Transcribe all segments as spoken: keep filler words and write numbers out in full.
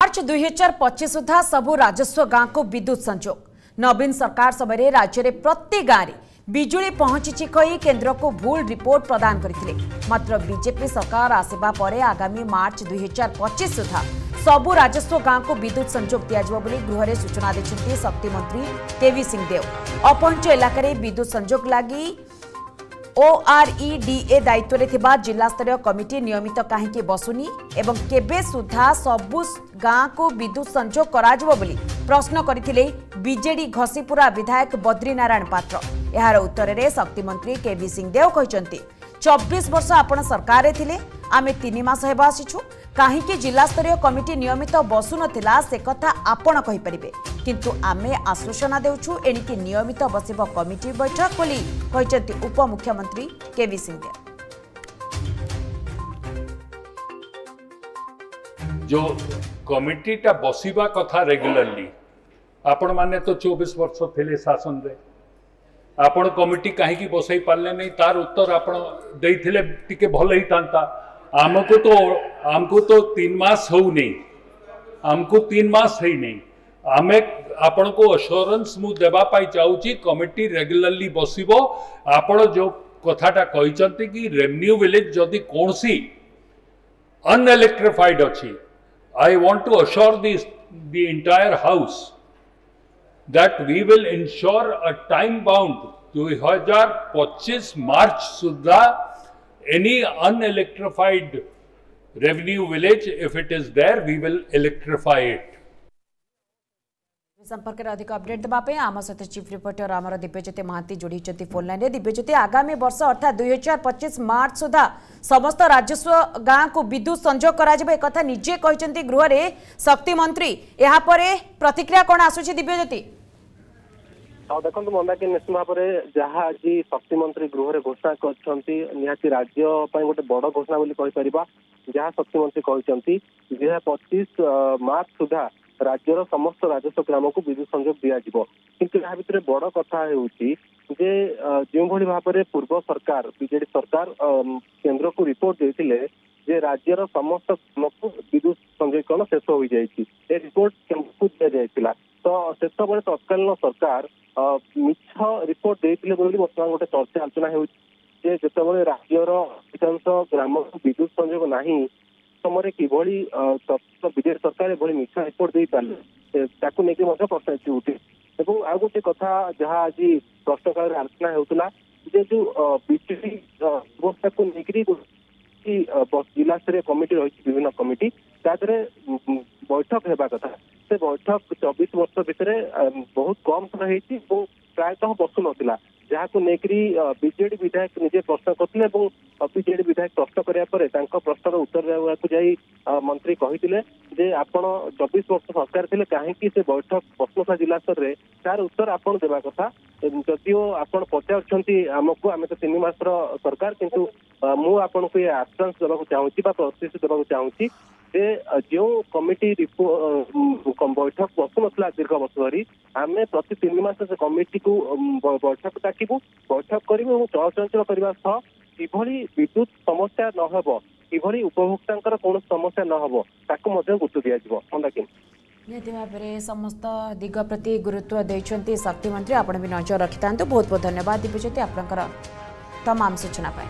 मार्च दुई हजार पच्चीस सुधा सबु राजस्व गांव को विद्युत संजोग। नवीन सरकार समय राज्य में प्रति गाँव में बिजुली पहुंची कही केन्द्र को भूल रिपोर्ट प्रदान करथिले। मात्र बीजेपी सरकार आसवा पर आगामी मार्च दुई हजार पच्चीस सुधा सबु राजस्व गांव को विद्युत संजोग दियाजिबो बोली गृह में सूचना देछन्ती शक्ति मंत्री केवी सिंह देव। अपहंच इलाका विद्युत संजोग लगी ओआरईडीए दायित्व रे थिबा जिला स्तरीय कमिटी नियमित कहीं बसुनी एवं केबे सुधा सबु गाँ को विद्युत संजोग कराजिबो बोली प्रश्न करथिले बीजेडी घसीपुरा विधायक बद्रीनारायण पात्र। यार उत्तर में शक्ति मंत्री केवी सिंह देव कहते चौबीस वर्ष आपण सरकार थिले आमे तीन मास हेबा आसीछु कहीं जिला स्तरीय कमिटी नियमित बसु नथिला से कथा आपण कहि परिबे किंतु आमे आश्वासना देउछु एणिकी नियमित बसिब कमिटी बैठक बोली कहते उप मुख्यमंत्री केवी सिंह देव। जो कमिटी टा बसिबा कथा रेगुलरली आपण माने तो चौबीस वर्ष थिले शासन रे आपण कमिटी कहीं बसई पारे नहीं तार उत्तर आपण देइथिले टिके भल ही तांता। आमको तो आमको तो तीन मास हो नहीं आमको तीन मास है नहीं आमे आपण को अश्योरेंस मु देबा पाई चाहूची कमिटी रेगुलरली बसिबो। आपण जो कथाटा कहिसंती कि रेवेन्यू विलेज जदि कोनसी अनइलेक्ट्रिफाइड अछि I want to assure this the entire house that we will ensure a time bound two thousand twenty-five March सुधा any unelectrified revenue village if it is there we will electrify it। संपर्क में अधिक update देवाई आम सहित chief reporter आमर दिव्यज्योति महांती जोड़ी phone line. Divyajyoti आगामी वर्ष अर्थात दुई हजार पच्चीस मार्च सुधा समस्त राजस्व गांव को विद्युत संजोग करा निजे कहते गृह में शक्ति मंत्री यहाँ प्रतिक्रिया कौन आसूची दिव्यज्योति? देखो मंदाकिनी निश्चित भाव में जहाँ आज शक्ति मंत्री गृह में घोषणा कर राज्य गोटे बड़ घोषणा बोली जहाँ शक्ति मंत्री कहते दुई हजार पच्चीस मार्च सुधा राज्यर समस्त राजस्व ग्राम को विद्युत संजोग दिज्व किंतु यहाँ भितर बड़ कथा जे जो भाव में पूर्व सरकार बीजेडी सरकार केंद्र को रिपोर्ट देते जे राज्यर समस्त ग्राम को विद्युत संयोगीकरण शेष हो जाए रिपोर्ट केंद्र को दि जाता तो से तत्कालीन सरकार मिछ रिपोर्ट देते बर्तमान गोटे चर्चा आलोचना होते राज्यर अधिकांश ग्राम को विद्युत संजोग नहीं समय किभली बीजेडी सरकार एभली मिछ रिपोर्ट दे पारे ताकू लेकिन प्रश्न उठे और आउ गोटे कथा जहाँ आज प्रश्नकाल आलोचना होता जो बिजली व्यवस्था को लेकर जिला स्तरीय कमिटी रही विभिन्न कमिटी तादरे बैठक होगा कथा से बैठक चौबीस वर्ष भितर बहुत कम समय प्रायतः बसु नाला जहाँ को लेकर बीजेडी विधायक निजे प्रश्न करते बीजेडी विधायक प्रश्न कराया प्रश्नर उत्तर देवाक जाई मंत्री कहते जे आपण चौबीस वर्ष सरकार थे कहीं से बैठक बसुनथा जिला स्तर में तार उत्तर आपड़ देवा कथा जदिओ आप पचार आमको आम तो तीन मास सरकार किंतु मु आपन को आश्वास देवा चाहूँगी प्रतिश्रुति देवा चाहूँगी जे जो कमिटी बैठक बसु ना दीर्घ वर्ष धरी आम प्रति तीन मास से कमिटी को बैठक डाकू बैठक करूँ चलचंचल करने सह किभली विद्युत समस्या न हो किभली उपभोक्ता कौन समस्या न हो ताकू गुरुत्व दिज्व। निहति भाव में समस्त दिग प्रति गुरुत्व देते शक्ति मंत्री आपण भी नजर रखि था। बहुत बहुत धन्यवाद दिव्यज्योति आपंकर तमाम सूचना पाए।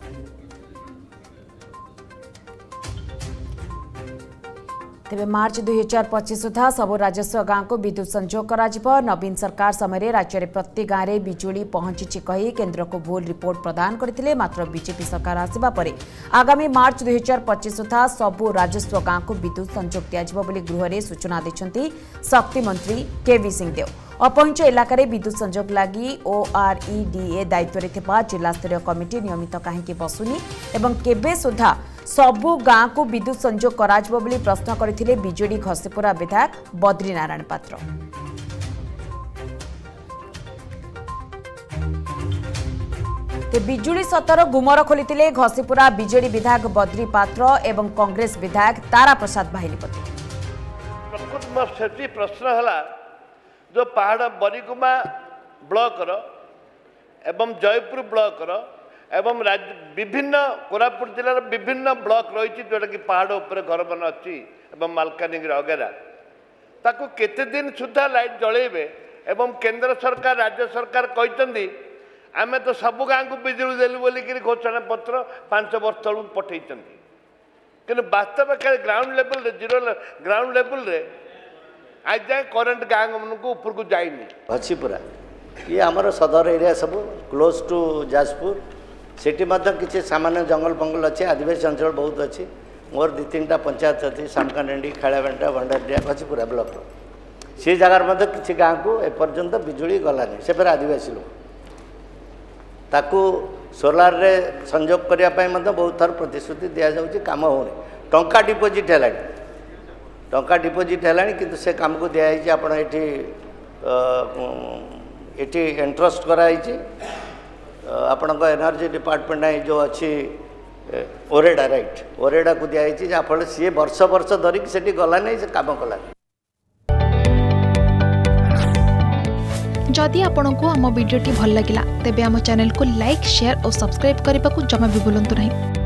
तेरे मार्च दुई हजार पच्चीस सुधा सबु राजस्व गांव को विद्युत संजोग करा। नवीन सरकार समय राज्य में प्रति गाँव में बिजुली पहुंची कही केन्द्र को भूल रिपोर्ट प्रदान करते मात्र बीजेपी सरकार आसवा पर आगामी मार्च दुई हजार पच्चीस सुधा सबु राजस्व गांव को विद्युत संजोग दिज्व बोली गृह में सूचना देते शक्ति मंत्री केवी सिंह देव। अपहंच इलाका विद्युत संजोग लगी ओआरईडीए दायित्व रे जिला स्तरीय कमिटी नियमित कहीं बसुनी एवं केबे सुधा सबु गाँ को विद्युत संजोग कराजिबो बोली प्रश्न करथिले बीजेडी घसीपुरा विधायक बद्रीनारायण पात्र। बिजुली सतर गुमर खोली घसीपुरा बीजेडी विधायक बद्री पात्र एवं कांग्रेस विधायक तारा प्रसाद बाहिनीपति। प्रश्न है जो पहाड़ बरिगुमा ब्लॉक एवं जयपुर ब्लॉक एवं राज्य विभिन्न कोरापुट जिलार विभिन्न ब्लॉक रही जोटा कि पहाड़ उपर घर बन अच्छी मालकानगिरी वगैरह ताकू केते दिन सुधा लाइट जलेबे एवं केंद्र सरकार राज्य सरकार कहते आम तो सबू गाँव को बिजुली देलु बोलिक घोषणा पत्र पांच वर्ष तलू पठे कि वास्तव ग्राउंड लेवल रे जीरो ग्राउंड लेवल रे आज जाए करेन्ट गाँव मन को ऊपर को जाइनी अच्छी पूरा ये आमर सदर एरिया सब क्लोज टू जाजपुर सेठी किसी सामान्य जंगल फंगल अच्छे आदिवासी अंचल बहुत अच्छी मोर दी तीन पंचायत अच्छी सामकानेंडी खाड़ाबेंटा भंडारिया भचपुरा ब्लॉक से जगार किसी गाँव को एपर्यंत बिजुली गलानी से फिर आदिवासी लोग ताकू सोलार रे संयोग करने बहुत थर प्रतिश्रुति दि जाऊँगी काम होनी टंका डिपोजिट है टंका डिपोजिट है कि से काम को दिखाई आप ये इंटरेस्ट कराई आपण एनर्जी डिपार्टमेंट जो अच्छी ओरेडा राइट ओरेडा को दिखाई जहाँफल सी वर्ष वर्ष धरिक से गला नहीं से काम कला। जदि आपंक आम भिडी भल लगा तेब आम चैनल को लाइक शेयर और सब्सक्राइब करने को जमा भी भूलु नहीं।